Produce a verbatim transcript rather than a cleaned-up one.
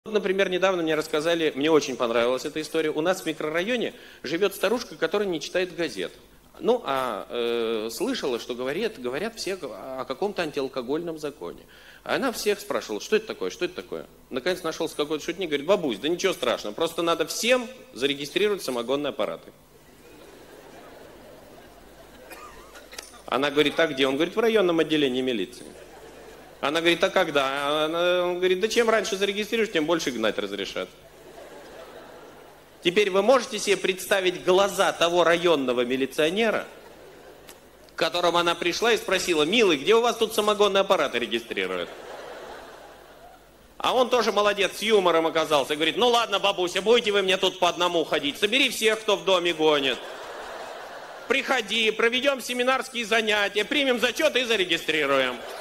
Например, недавно мне рассказали, мне очень понравилась эта история. У нас в микрорайоне живет старушка, которая не читает газет. Ну, а э, слышала, что говорят, говорят все о каком-то антиалкогольном законе. А она всех спрашивала, что это такое, что это такое. Наконец нашелся какой-то шутник, говорит: бабусь, да ничего страшного, просто надо всем зарегистрировать самогонные аппараты. Она говорит: а где? Он говорит: в районном отделении милиции. Она говорит: а когда? Она, он говорит: да чем раньше зарегистрируешь, тем больше гнать разрешат. Теперь вы можете себе представить глаза того районного милиционера, к которому она пришла и спросила: милый, где у вас тут самогонные аппараты регистрируют? А он тоже молодец, с юмором оказался. Говорит: ну ладно, бабуся, будете вы мне тут по одному ходить. Собери всех, кто в доме гонит. Приходи, проведем семинарские занятия, примем зачет и зарегистрируем.